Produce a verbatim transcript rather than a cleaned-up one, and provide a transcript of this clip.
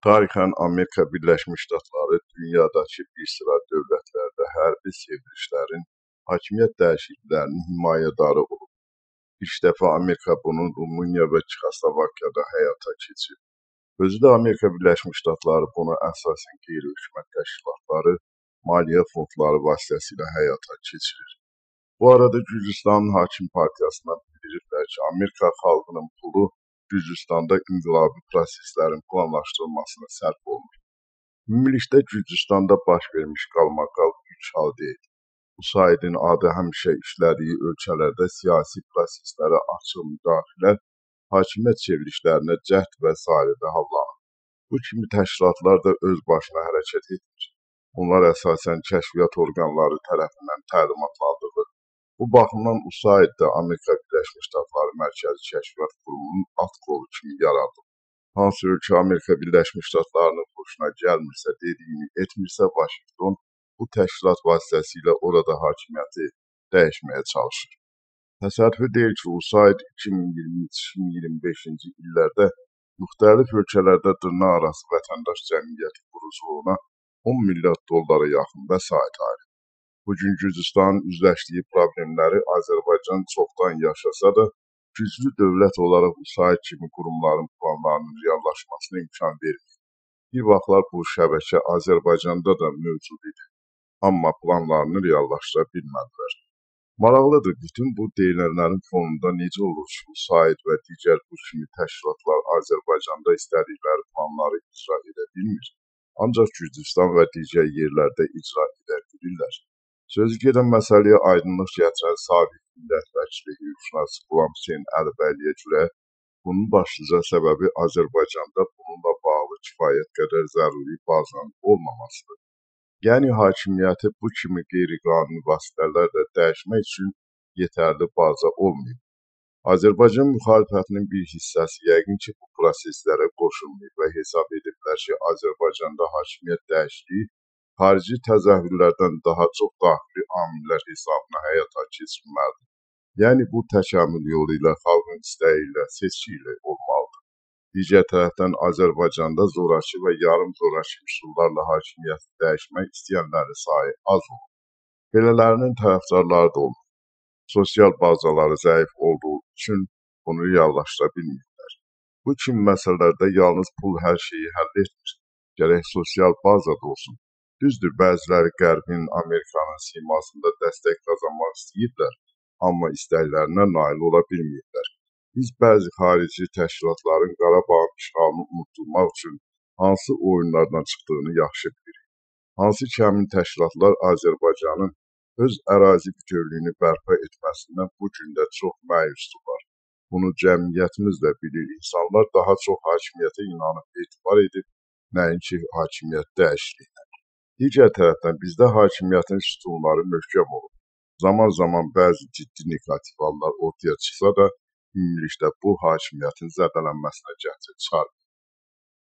Tarixən Amerika Birləşmiş Ştatları dünyadakı bir sıra dövlətlərdə hərbi çevrilişlərin, hakimiyyət dəyişikliklərinin himayədarı olub. İlk dəfə Amerika bunu Rumıniya və Çexoslovakiyada həyata keçirib. Özü də Amerika Birləşmiş Ştatları bunu əsasən qeyri-hökumət təşkilatları, maliyyə fondları vasitəsilə həyata keçirir. Bu arada Gürcüstanın hakim partiyasından bildirirlər ki, Amerika xalqının pulu Gürcüstanda inqilabi proseslərin planlaşdırılmasına sərf olunur. Ümumilikdə Gürcüstanda baş vermiş qalmaqal üç hal deyil. Bu Saidin adı həmişə işlədiyi ölkələrdə siyasi proseslərə açıq müdaxilə, hakimiyyət çevrilişlərinə cəhd və sairədə hallanır. Bu kimi təşkilatlar da öz başına hərəkət etmir. Onlar əsasən kəşfiyyat orqanları tərəfindən təlimatlandırılır. Bu baxımdan U S A I D də Amerika Birləşmiş Ştatları Mərkəzi Kəşfiyyat Qurumunun alt kolu kimi yaradılıb. Hansı ölkə Amerika Birləşmiş Ştatlarının xoşuna gəlmirsə, dediyini etmirsə, Vaşinqton bu təşkilat vasitəsilə orada hakimiyyəti dəyişməyə çalışır. Təsadüfi deyil ki, U S A I D iki min iyirmi üç iki min iyirmi beşinci illərdə müxtəlif ölkələrdə dırnaqarası vətəndaş cəmiyyəti quruculuğuna on milyard dollara yaxın vəsait ayırıb. Bugün Gürcüstanın üzləşdiyi problemləri Azərbaycan çoxdan yaşasa da, güclü dövlət olaraq U S A I D kimi qurumların planlarının reallaşmasına imkan vermir. Bir vaxtlar bu şəbəkə Azərbaycanda da mövcud idi, amma planlarını reallaşdıra bilmədilər. Maraqlıdır, bütün bu deyilənlərin fonunda necə olur ki, U S A I D və digər bu kimi təşkilatlar Azərbaycanda istədikləri planları icra edə bilmir, ancaq Gürcüstan və digər yerlərdə icra edə bilirlər. Sözü gedən məsələyə aydınlıq gətirən sabiq millət vəkili hüquqşünas Qulam Hüseyn Əlibəyliyə görə bunun başlıca səbəbi Azərbaycanda bununla bağlı kifayət qədər zəruri bazanın olmamasıdır. Yəni hakimiyyəti bu kimi qeyri-qanuni vasitələrlə dəyişmək üçün yetərli baza olmayıb. Azərbaycan müxalifətinin bir hissəsi yəqin ki, bu proseslərə qoşulmayıb və hesab ediblər ki, Azərbaycanda hakimiyyət dəyişikliyi xarici təzahürlərdən daha çox daxili amillər hesabına həyata keçirilməlidir. Yəni bu təkamül yolu ilə, xalqın istəyi ilə, seçki ilə olmalıdır. Digər tərəfdən Azərbaycanda zorakı və yarım zorakı üsullarla hakimiyyəti dəyişmək istəyənlərin sayı az olur. Belələrinin tərəfdarları da olur. Sosial bazaları zəif olduğu üçün bunu reallaşdıra bilmirlər. Bu kimi məsələlərdə yalnız pul hər şeyi həll etmir. Gərək sosial baza da olsun. Düzdür, bəziləri Qərbin, Amerikanın simasında dəstək qazanmaq istəyirlər, amma istəklərinə nail ola bilmirlər. Biz bəzi xarici təşkilatların Qarabağın işğalını unutturmaq üçün hansı oyunlardan çıxdığını yaxşı bilirik. Hansı ki, həmin təşkilatlar Azərbaycanın öz ərazi bütövlüyünü bərpa etməsindən bu gün də çox məyusdurlar. Bunu cəmiyyətimiz də bilir. İnsanlar daha çox hakimiyyətə inanıb etibar edib, nəinki hakimiyyət dəyişikliyinə. Digər tərəfdən bizdə hakimiyyətin sütunları möhkəm olur. Zaman zaman bəzi ciddi negativ hallar ortaya çıxsa da, ümumilikdə bu hakimiyyətin zədələnməsinə gətirib çıxarmır.